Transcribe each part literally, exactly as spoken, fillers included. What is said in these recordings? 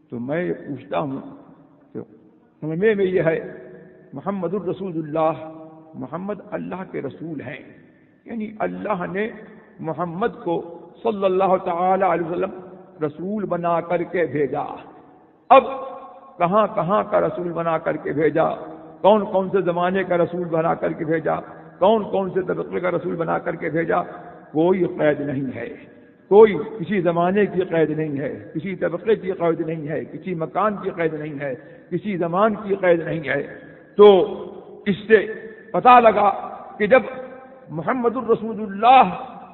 تو میں یہ پوچھتا ہوں کہ ہمیں میں یہ ہے محمد الرسول اللہ، محمد اللہ کے رسول ہیں، یعنی اللہ نے محمد کو صلی اللہ تعالی علیہ وسلم رسول بنا کر کے بھیجا۔ اب کہاں کہاں کا رسول بنا کر کے بھیجا، کون کون سے زمانے کا رسول بنا کر کے بھیجا، کون کون سے طبقے کا رسول بنا کر کے بھیجا، کوئی قید نہیں ہے، کوئی کسی زمانے کی قید نہیں ہے، کسی طبقے کی قید نہیں ہے، کسی مکان کی قید نہیں ہے، کسی زمان کی قید نہیں ہے۔ تو اس سے پتہ لگا کہ جب محمد الرسول اللہ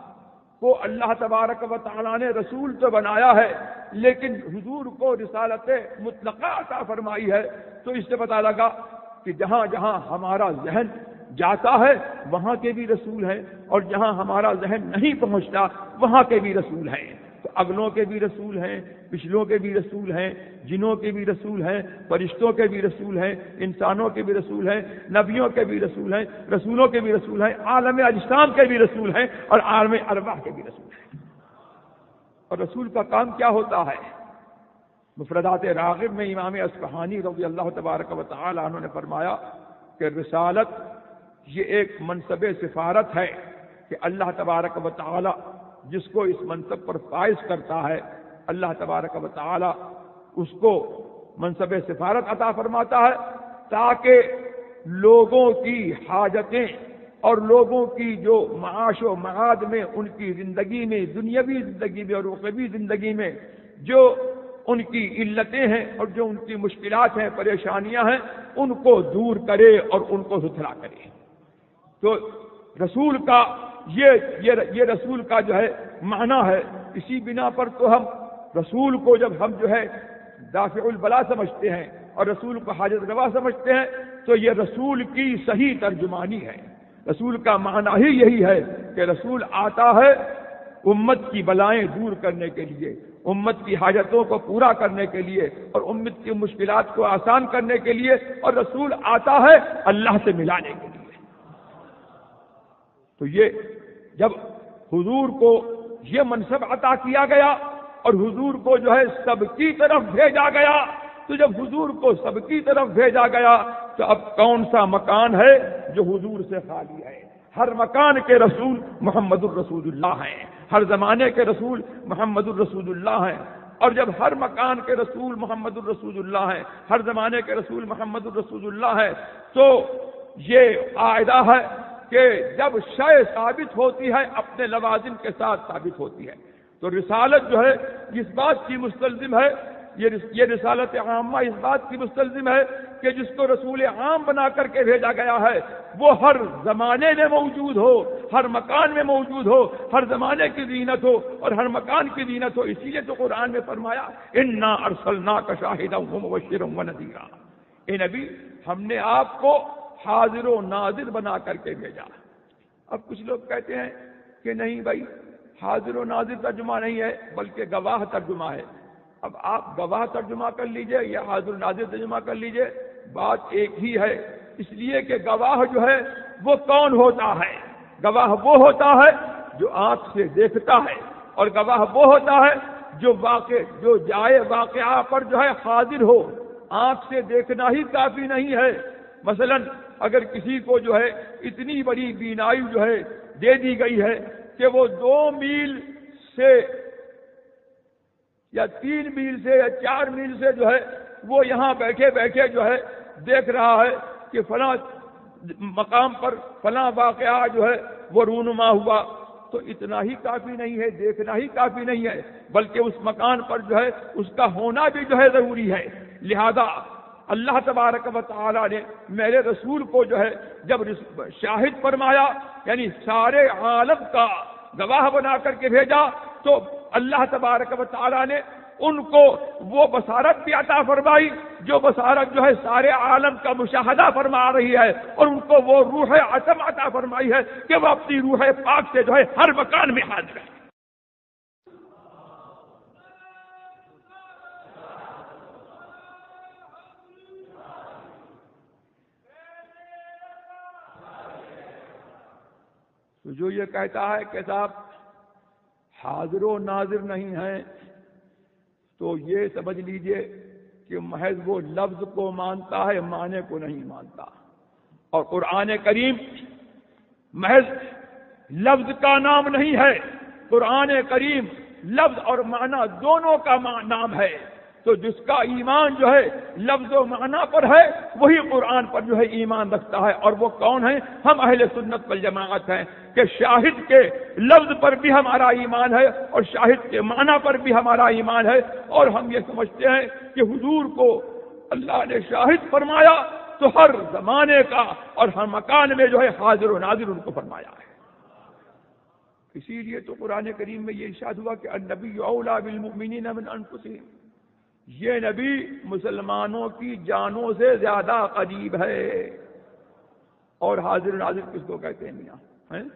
کو اللہ تبارک و تعالیٰ نے رسول تو بنایا ہے لیکن حضور کو رسالت مطلقہ عطا فرمائی ہے، تو اس سے پتہ لگا کہ جہاں جہاں ہمارا ذہن جاتا ہے وہاں کے بھی رسول ہیں، اور جہاں ہمارا ذہن نہیں پہنچتا وہاں کے بھی رسول ہیں۔ تو اگلوں کے بھی رسول ہیں، پچھلوں کے بھی رسول ہیں، جنوں کے بھی رسول ہیں، فرشتوں کے بھی رسول ہیں، انسانوں کے بھی رسول ہیں، نبیوں کے بھی رسول ہیں، رسولوں کے بھی رسول ہیں، عالم اجسام کے بھی رسول ہیں، اور عالم ارواح کے بھی رسول ہیں۔ اور رسول کا کام کیا ہوتا ہے؟ مفردات راغب میں امام اصفہانی رضی اللہ تبارک و تعالی عنہ نے فرمایا کہ رسالت یہ ایک منصب سفارت ہے کہ اللہ تبارک و تعالی جس کو اس منصب پر فائز کرتا ہے، اللہ تبارک و تعالی اس کو منصب سفارت عطا فرماتا ہے تاکہ لوگوں کی حاجتیں اور لوگوں کی جو معاش و معاد میں ان کی زندگی میں، دنیاوی زندگی میں اور اخروی زندگی میں جو ان کی علتیں ہیں اور جو ان کی مشکلات ہیں، پریشانیاں ہیں، ان کو دور کرے اور ان کو ستھرا کرے۔ تو رسول کا یہ یہ یہ رسول کا جو ہے معنی ہے۔ اسی بنا پر تو ہم رسول کو جب ہم جو ہے دافع البلا سمجھتے ہیں اور رسول کو حاجت روا سمجھتے ہیں تو یہ رسول کی صحیح ترجمانی ہے۔ رسول کا معنی ہی یہی ہے کہ رسول آتا ہے امت کی بلائیں دور کرنے کے لیے، امت کی حاجتوں کو پورا کرنے کے لیے اور امت کی مشکلات کو آسان کرنے کے لیے، اور رسول آتا ہے اللہ سے ملانے کے لیے۔ تو یہ جب حضور کو یہ منصب عطا کیا گیا اور حضور کو جو ہے سب کی طرف بھیجا گیا، تو جب حضور کو سب کی طرف بھیجا گیا تو اب کون سا مکان ہے جو حضور سے خالی ہے؟ ہر مکان کے رسول محمد الرسول اللہ ہیں، ہر زمانے کے رسول محمد الرسول اللہ ہیں، اور جب ہر مکان کے رسول محمد الرسول اللہ ہیں، ہر زمانے کے رسول محمد الرسول اللہ ہیں، تو یہ قاعدہ ہے کہ جب شے ثابت ہوتی ہے اپنے لوازم کے ساتھ ثابت ہوتی ہے۔ تو رسالت جو ہے اس بات کی مستلزم ہے، یہ رسالت عامہ اس بات کی مستلزم ہے کہ جس کو رسول عام بنا کر کے بھیجا گیا ہے وہ ہر زمانے میں موجود ہو، ہر مکان میں موجود ہو، ہر زمانے کی زینت ہو اور ہر مکان کی زینت ہو۔ اسی لیے تو قرآن میں فرمایا انا ارسلناک شاہدا ومبشرا ونذیرا، اے نبی ہم نے آپ کو حاضر و ناظر بنا کر کے بھیجا۔ اب کچھ لوگ کہتے ہیں کہ نہیں بھائی حاضر و ناظر ترجمہ نہیں ہے بلکہ گواہ ترجمہ ہے۔ اب آپ گواہ ترجمہ کر لیجئے یا حاضر و ناظر ترجمہ کر لیجئے، بات ایک ہی ہے، اس لیے کہ گواہ جو ہے وہ کون ہوتا ہے؟ گواہ وہ ہوتا ہے جو آنکھ سے دیکھتا ہے، اور گواہ وہ ہوتا ہے جو واقع جو جائے واقعہ پر جو ہے حاضر ہو۔ آنکھ سے دیکھنا ہی کافی نہیں ہے۔ مثلا اگر کسی کو جو ہے اتنی بڑی بینائی جو ہے دے دی گئی ہے کہ وہ دو میل سے یا تین میل سے یا چار میل سے جو ہے وہ یہاں بیٹھے بیٹھے جو ہے دیکھ رہا ہے کہ فلاں مقام پر فلاں واقعہ جو ہے وہ رونما ہوا، تو اتنا ہی کافی نہیں ہے، دیکھنا ہی کافی نہیں ہے، بلکہ اس مکان پر جو ہے اس کا ہونا بھی جو ہے ضروری ہے۔ لہذا اللہ تبارک و تعالی نے میرے رسول کو جو ہے جب شاہد فرمایا، یعنی سارے عالم کا گواہ بنا کر کے بھیجا، تو اللہ تبارک و تعالی نے ان کو وہ بصارت بھی عطا فرمائی جو بصارت جو ہے سارے عالم کا مشاہدہ فرما رہی ہے، اور ان کو وہ روح عظم عطا فرمائی ہے کہ وہ اپنی روح پاک سے جو ہے ہر مکان میں حاضر ہے۔ تو جو یہ کہتا ہے کہ صاحب حاضر و ناظر نہیں ہیں، تو یہ سمجھ لیجئے کہ محض وہ لفظ کو مانتا ہے، معنی کو نہیں مانتا. اور قرآن کریم محض لفظ کا نام نہیں ہے، قرآن کریم لفظ اور معنی دونوں کا نام ہے. تو جس کا ایمان جو ہے لفظ و معنی پر ہے وہی قرآن پر جو ہے ایمان رکھتا ہے. اور وہ کون ہے؟ ہم اہل سنت والجماعت ہیں کہ شاہد کے لفظ پر بھی ہمارا ایمان ہے اور شاہد کے معنی پر بھی ہمارا ایمان ہے. اور ہم یہ سمجھتے ہیں کہ حضور کو اللہ نے شاہد فرمایا تو ہر زمانے کا اور ہر مکان میں جو ہے حاضر و ناظر ان کو فرمایا ہے. اسی لیے تو قرآن کریم میں یہ ارشاد ہوا کہ النبی اولیٰ بالمؤمنین من انفسہم، یہ نبی مسلمانوں کی جانوں سے زیادہ قریب ہے. اور حاضر و ناظر کس کو کہتے ہیں میاں؟